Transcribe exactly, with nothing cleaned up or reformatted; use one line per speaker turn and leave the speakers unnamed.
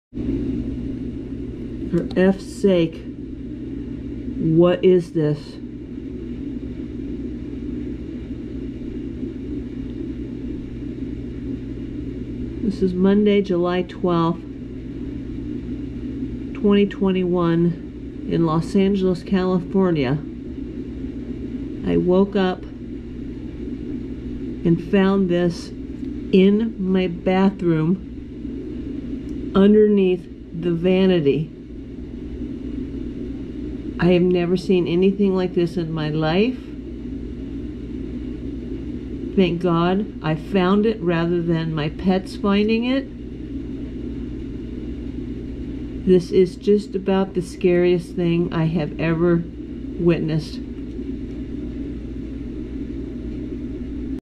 For F's sake, what is this? This is Monday, July twelfth, twenty twenty-one in Los Angeles, California. I woke up and found this in my bathroom underneath the vanity. I have never seen anything like this in my life. Thank God I found it rather than my pets finding it. This is just about the scariest thing I have ever witnessed.